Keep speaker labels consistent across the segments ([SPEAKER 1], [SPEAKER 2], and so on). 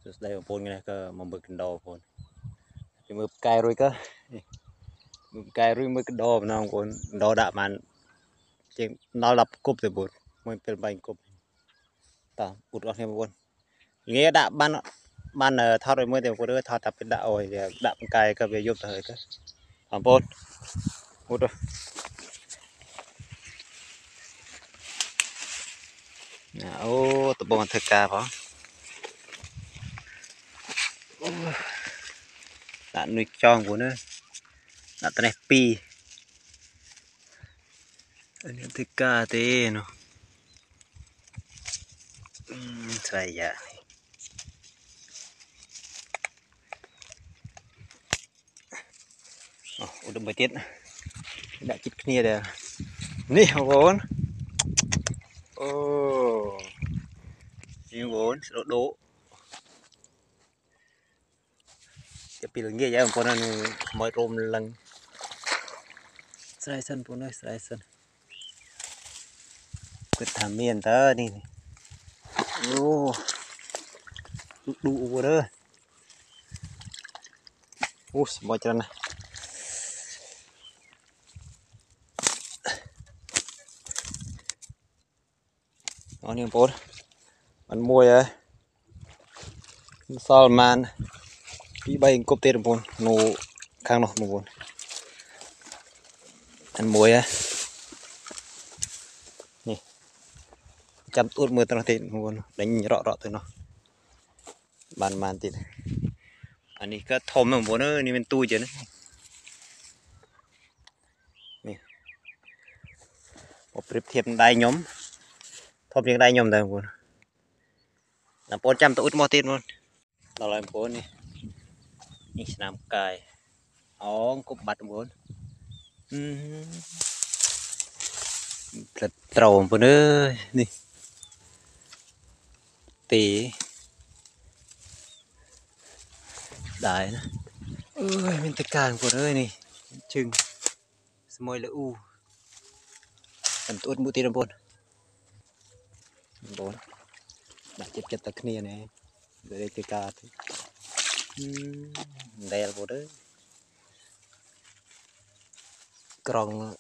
[SPEAKER 1] đây là phun này cơ mà mực đầu phun thì mực cay rồi cơ mực cay rồi mực đầu nào còn đầu đạm man trên nó lập cúp rồi bột mìnhเป็น bánh cúp ta bột con thêm phun nghe đạm ban thao rồi mới thì phun đỡ thao tập cái đạo rồi đạm cay cơ về giúp thời cơ phun bột rồi ô tụi bọn thực ca phó đã nuôi tròn của nó đã tên pi anh em thực ca thế nó sai dạ udah betit đã chít kia đây nè vốn ô nhiều vốn độ đốจะปีนเงี้ยยังพอนั้นมอยรมลังสไลด์สันพวกนั้นสไลด์สันก็ทำเมียนเตอร์นี่โอ้ดูอุบเลยโอ้สมอยจังนะเอาเนี่ยพอมันมวยอ่ะซอลมันพี่ใบกบเตะพอนโนข้างนอกพอนอันมวยอ่ะนี่จำตัวมือตรงนี้พอนđánh rõตัวเนาะมันติดอันนี้ก็ทอมเหมือนพอนนี่เป็นตู้เจนะนี่พอเปรียบเทียบได้ย้อมทอมยังได้ย้อมได้พอนน้ำพอนจำตัวมอติดพอนเราลอยพอนนี่นี่สนามกายอ๋อกบบัดพอนเต่าพอนนี่ตีได้นะเป็นตะการพอนนี่ชึงสมอยละอูอันตัวมุติระพอนพอนđã chết tật kia này để đây cái cà thì đèo vào đấy còn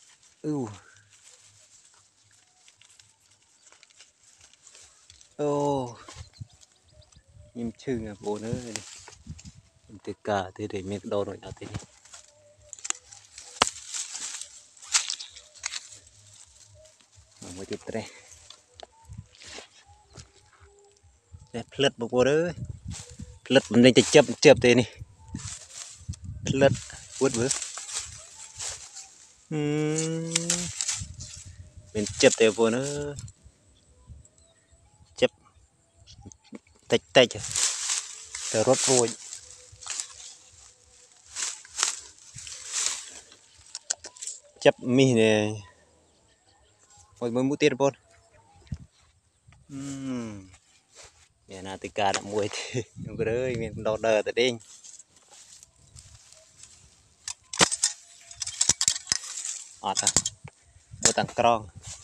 [SPEAKER 1] ô nhìn chừng à bố nữa cái cà thì để miếng đồ rồi nào thế mới tiếp đâyเพลิดบวเลยเพลิดมันได้จะเจ็บเตนี่เพลิดปวดเบ้อเป็นเจ็บเตบัวเนอะเจ็บเตะแต่รถโวยเจ็บมีเนี่ยโอ้ยมือมุดเตี้ยบนเนี่ยนาติกาดมวยที่มันก็เลยมีดอกเดอแต่เด้งอดอ่ะโอ้ต่างกรอง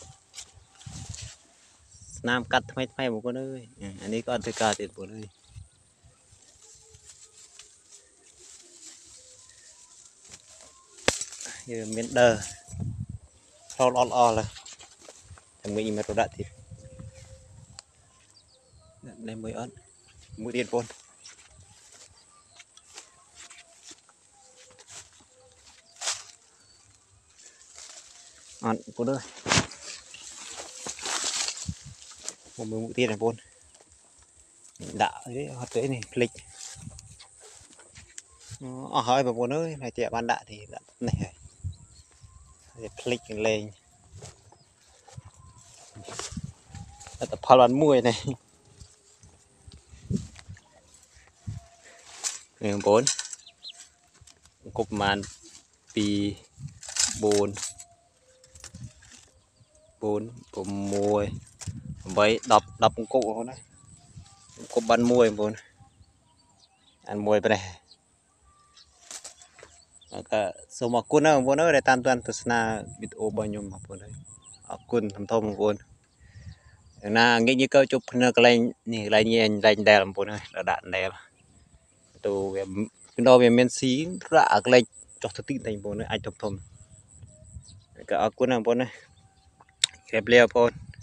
[SPEAKER 1] น้ำกัดทำไมหมดก็เลยอันนี้ก็ติกาติดหมดเลยยืนเมนเดอร์เราล้อเลยทำมืออีเมลระดับที่ในมืออ้อนมือเดียนปนอ้อนปนเลยมือเดียนปนด่าđấy họ tới này lịch hơi mà pun ơi này trẻ ban đạ thì này lịch lên tập phá loạn mùi này người bốn cục màn pì bồn cùng mùi với đập cụ này cục bắn mùi bốn ăn mùi bên nàyก็สมกุลนะพวกนั้นได้ตามตัวศาสนาบิดโอบายมพวกนั้นกุลทำทอมพวกนั้น na nghĩ như câu chụp nó cái này nè lại như anh đánh đèn bốn này là đạn đèn tụ về đó về men xí rạ cái này cho thực tiễn thành bốn này anh thông thông cái ở cuốn nào bốn này kẹp leo bốn